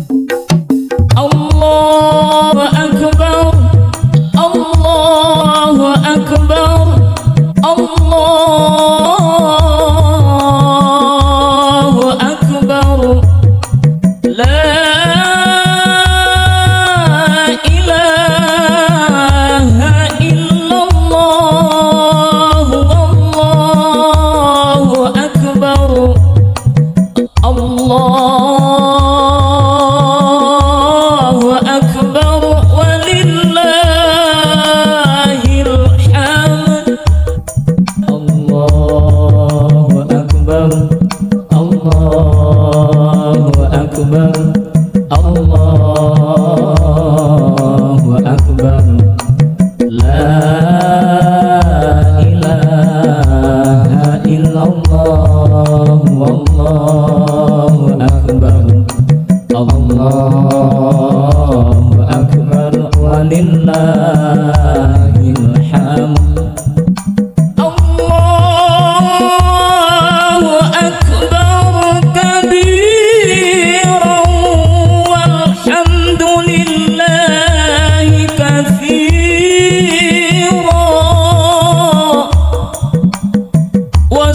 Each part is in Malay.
Allahu Akbar, Allahu Akbar, Allahu Akbar. La ilaha illallah, Allahu Akbar, Allahu Akbar, walillahil hamd. Allahu Akbar, Allahu Akbar, Allahu Akbar. La ilaha illallah, wallahu akbar, Allahu akbar, walillahil hamd. Allahu akbar kabiran walhamdulillahi katsiran wa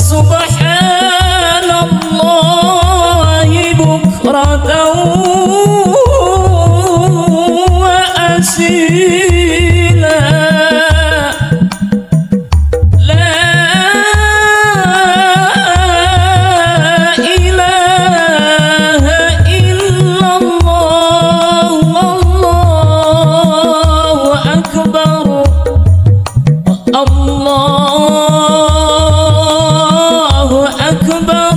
subhanallahi bukratan wa asila. Allahu akbar,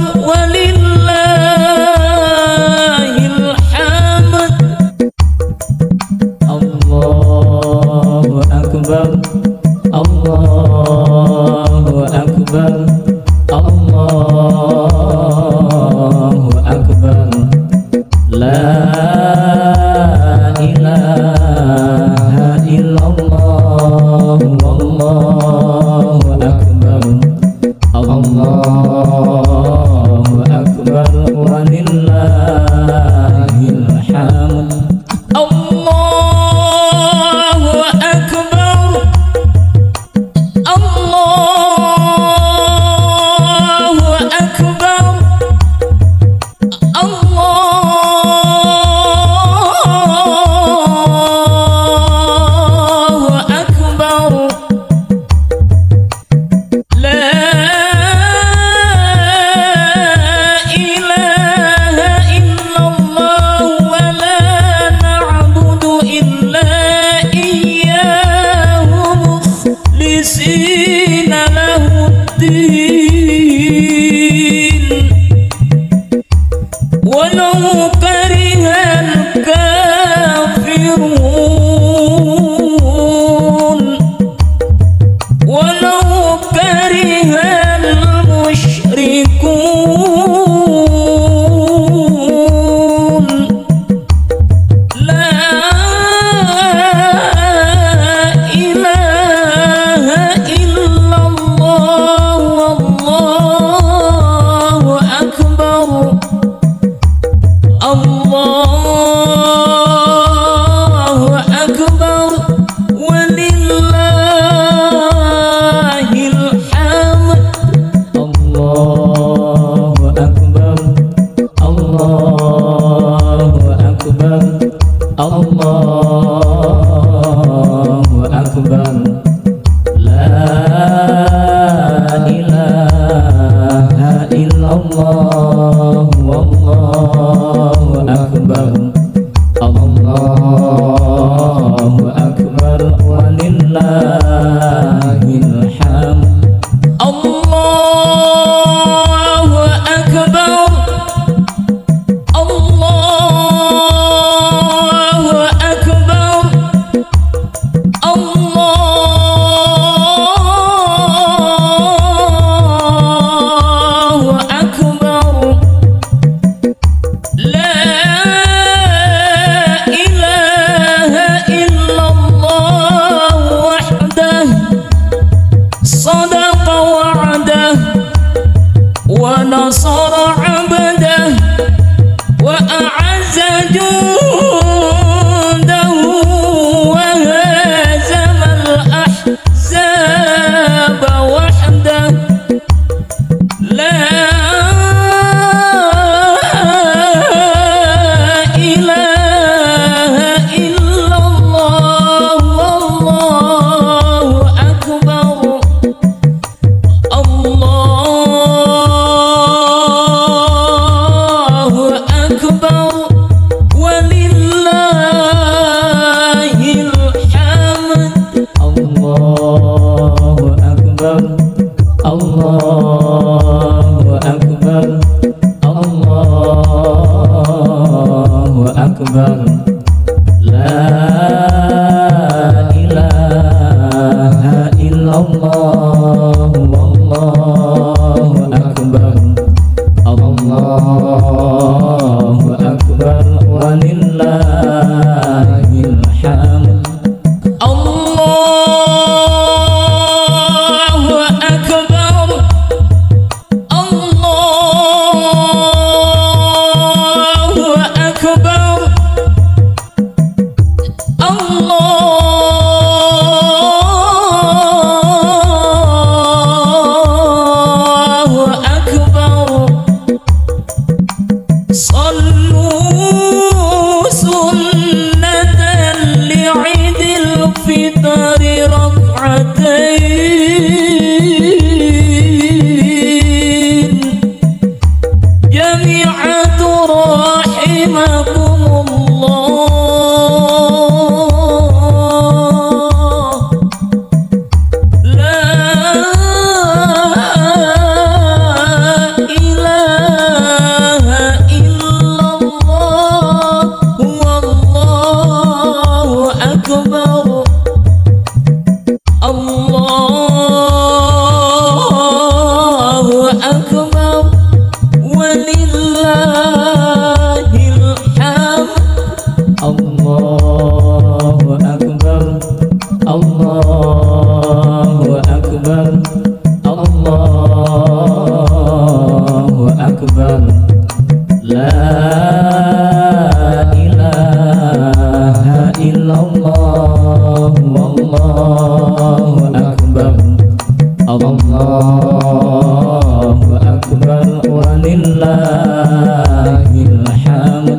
walillahil hamd. Allahu akbar, Allahu akbar, Allahu akbar. La ilaha illallah, wallahu akbar, Allahu akbar, walillahil hamd. Allahu akbar, Allahu akbar, Allahu akbar. La ilaha illallah wa la na'budu illa iyyahu mukhlisina lahuddin walau karihal kafirun walau karihal musyrikun. La ilaha illallah, wallahu akbar, Allahu akbar, walillahil hamd. Allahu akbar, Allahu akbar, Allahu akbar. La ilaha illallah, wallahu akbar, Allahu akbar, walillahil hamd. Allahu akbar, Allahu akbar, Allahu akbar. La ilaha illallah wahdah sadaqa wa'dah wa nasara 'abdah wa a'azza أكبر صلوا سنة لعيد الفطر ركعتين جميعا رحمكم الله لا إله إلا الله والله أكبر الله أكبر ولله الحمد الله أكبر الله أكبر الله أكبر لا إله إلا الله والله أكبر الله أكبر ولله الحمد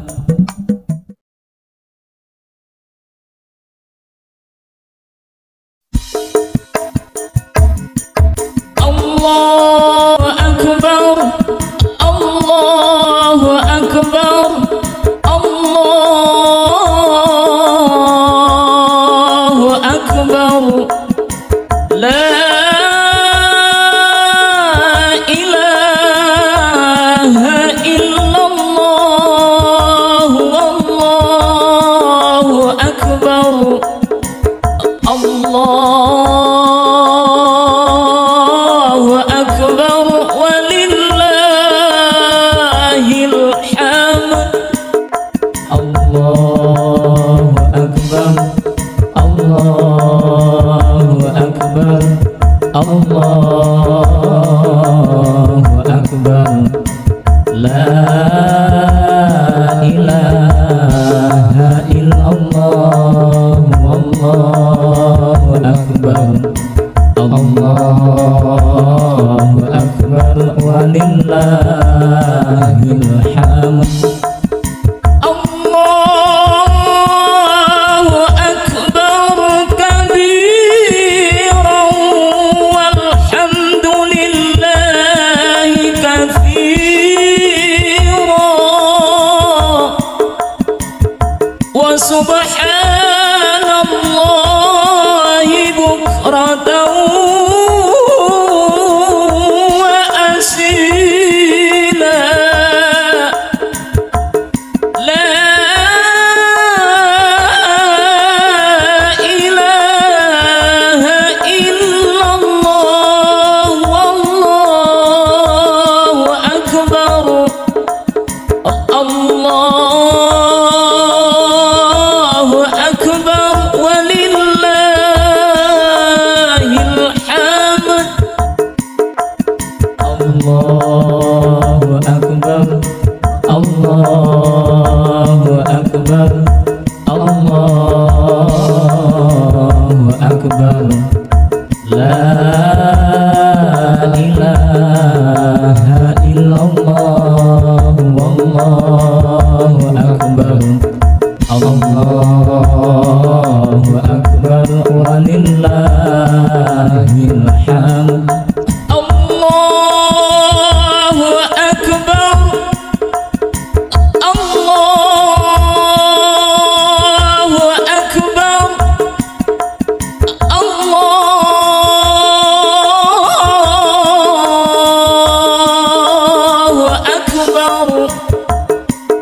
الله أكبر الله أكبر الله أكبر لا إله إلا الله والله أكبر الله أكبر ولله الحمد الله أكبر الله أكبر الله أكبر لا إله إلا الله والله أكبر الله أكبر ولله الحمد الله أكبر كبيرا والحمد لله كثيرا وسبحان الله بكرة وأصيلا لا إله إلا الله والله أكبر الله أكبر ولله الحمد الله أكبر الله أكبر الله أكبر لا إله إلا الله والله أكبر الله أكبر ولله الحمد الله أكبر الله أكبر الله أكبر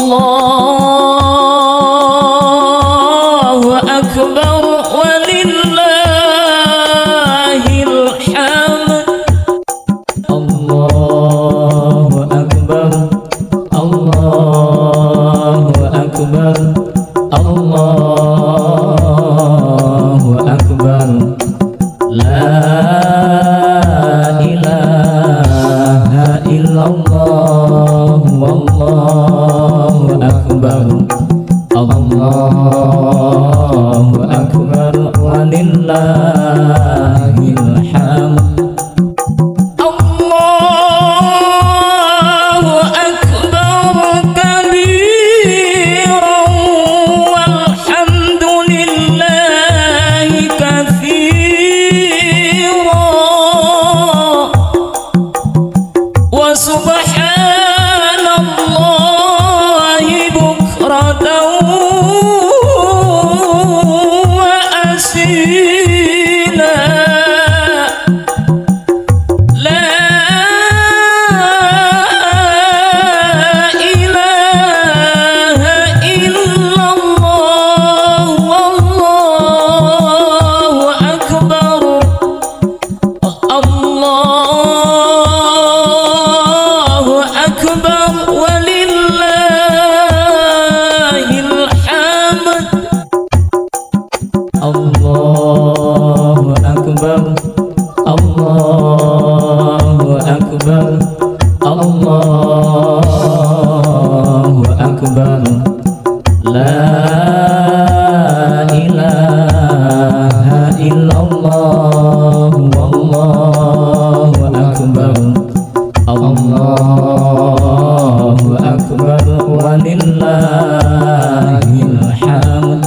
Allahu akbar walillahil hamd. Allahu akbar, Allahu akbar, Allahu akbar. La ilaha illallah wallahu akbar. Allahu akbar walillahil hamd. Allahu akbar, Allahu akbar, Allahu akbar. La ilaha illallah wallahu akbar. Allahu akbar walillahil hamd.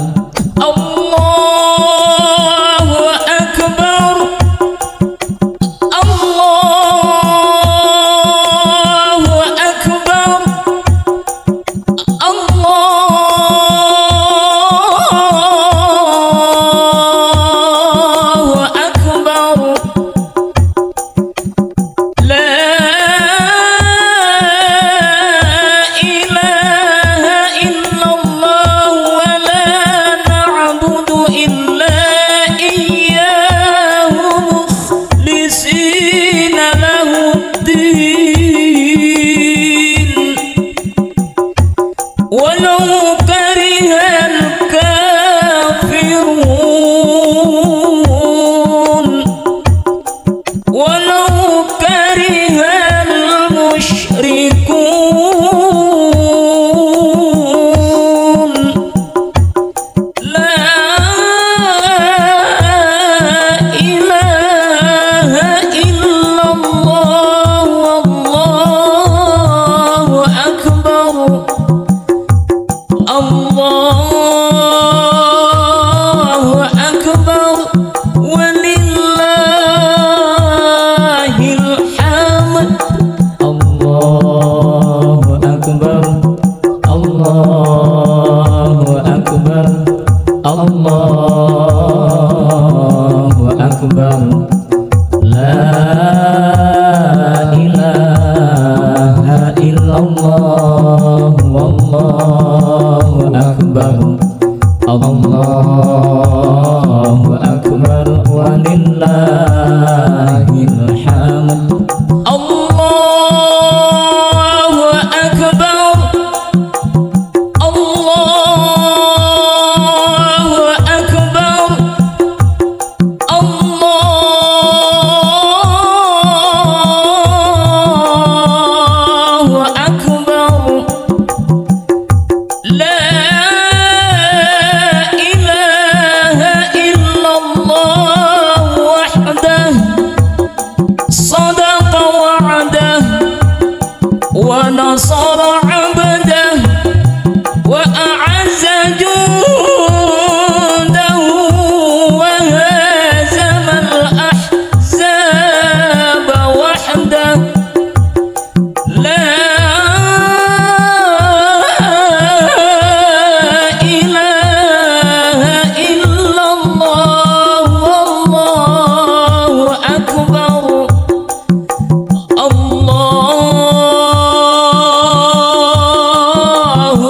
Allahu akbar. La ilaha illallah wallahu akbar. Allahu akbar walillahil hamd.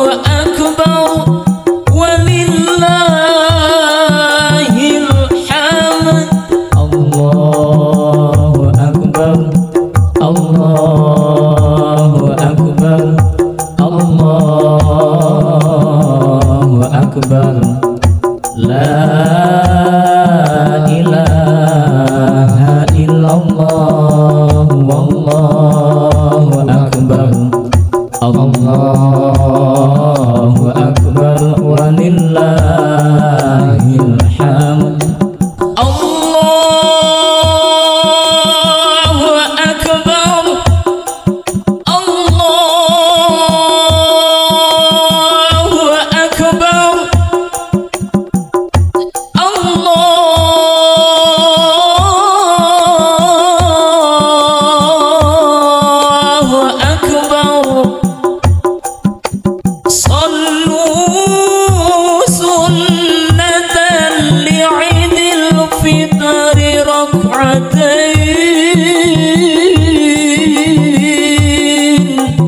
أكبر ولله الحمد الله أكبر الله أكبر الله أكبر لا إله إلا الله والله أكبر الله أكبر ولله الحمد الله أكبر الله أكبر الله أكبر صلوا سنة لعيد الفطر ركعتين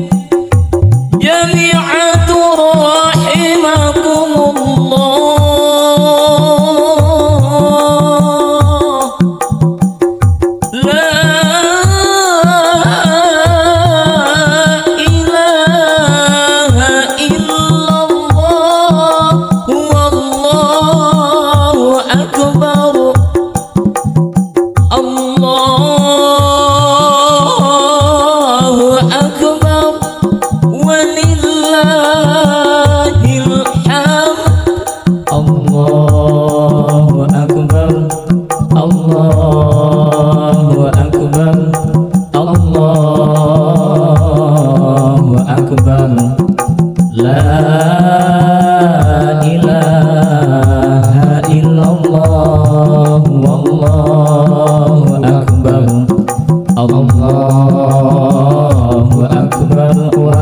جميعا رحمكم الله لا إله إلا الله والله أكبر الله أكبر ولله الحمد الله أكبر الله أكبر الله أكبر لا إله إلا الله والله أكبر الله أكبر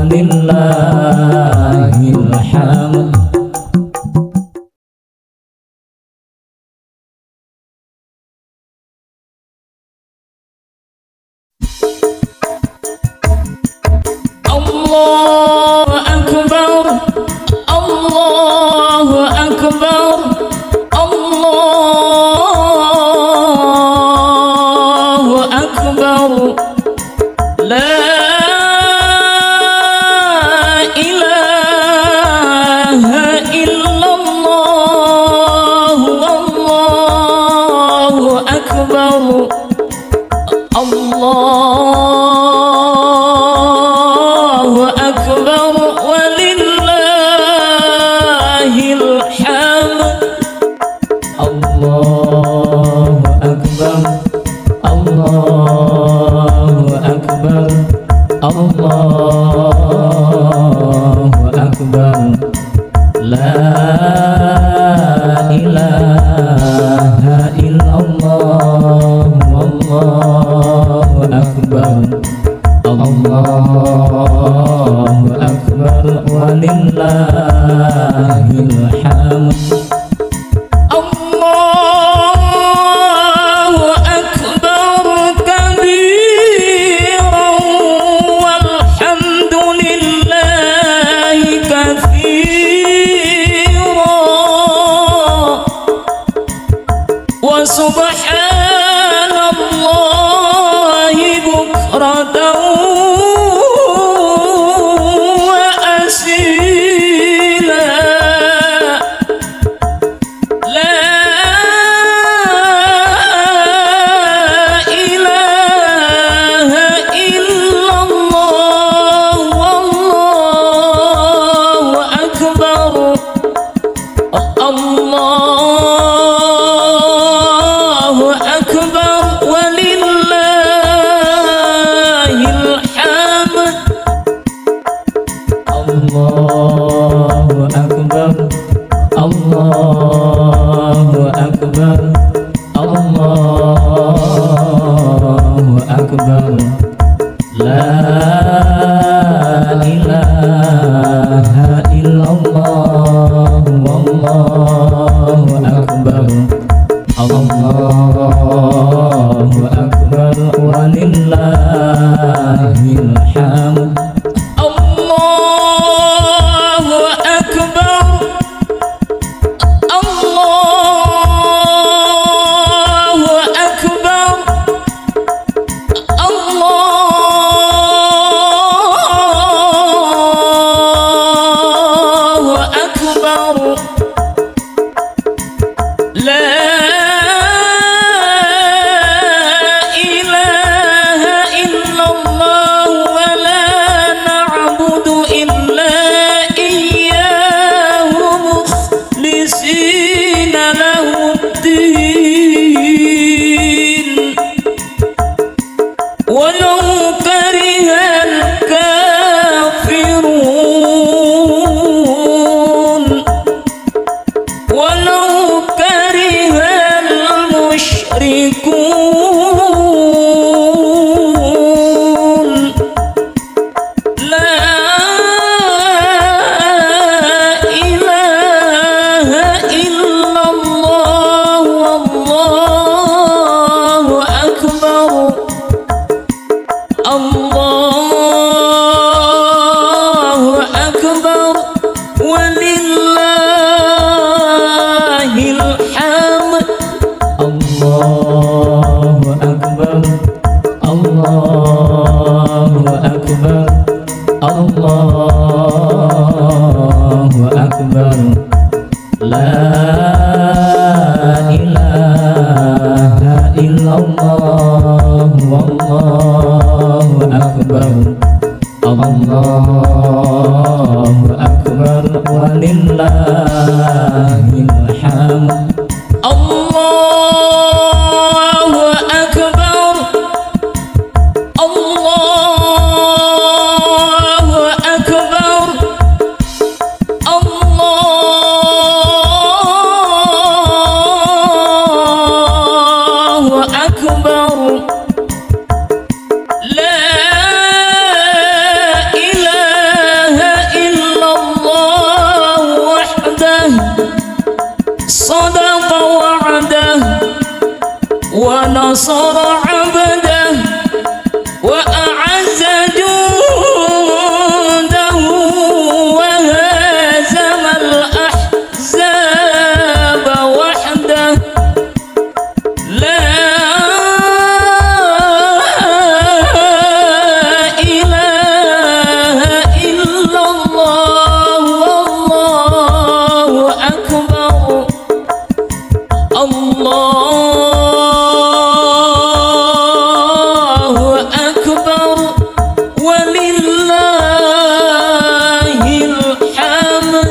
ولله الحمد الله أكبر الله أكبر الله أكبر لا إله إلا الله والله أكبر الله أكبر ولله الحمد الله أكبر الله أكبر الله أكبر لا إله إلا الله والله أكبر الله أكبر ولله الحمد الله أكبر كبيرا والحمد لله كثيرا وسبحان الله بكرة وأصيلا لا إله إلا الله والله أكبر الله أكبر ولله الحمد الله أكبر الله أكبر الله أكبر لا إله إلا الله والله أكبر الله أكبر ولله الحمد الله أكبر لا إله إلا الله ولا نعبد إلا إياه مخلصين له الدين ولو كره الكافرون ولو كره المشركون لا إله إلا الله والله أكبر الله أكبر ولله الحمد الله أكبر الله أكبر الله أكبر لا إله إلا الله والله أكبر الله أكبر ولله الحمد الله أكبر الله أكبر الله أكبر لا إله إلا الله وحده صدق وعده ونصر عبده وأعز جنده وهزم الأحزاب وحده لا إله إلا الله والله أكبر الله أكبر ولله الحمد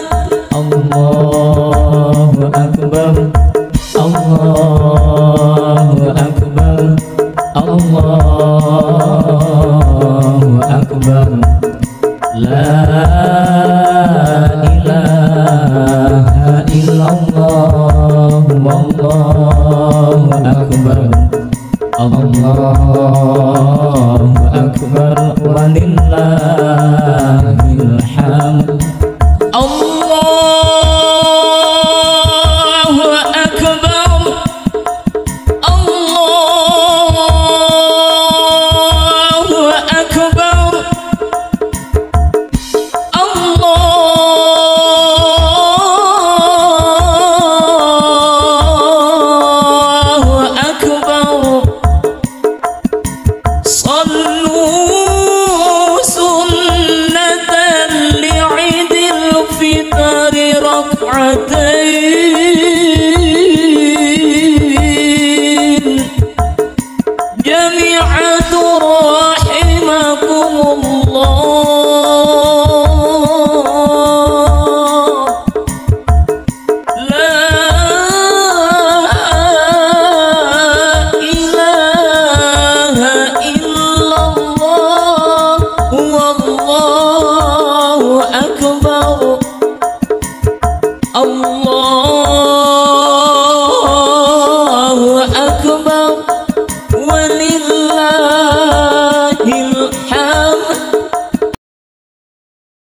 الله أكبر الله أكبر الله أكبر لا إله إلا الله والله أكبر الله أكبر ولله الحمد الله أكبر الله أكبر الله أكبر صلوا سنة لعيد الفطر ركعتين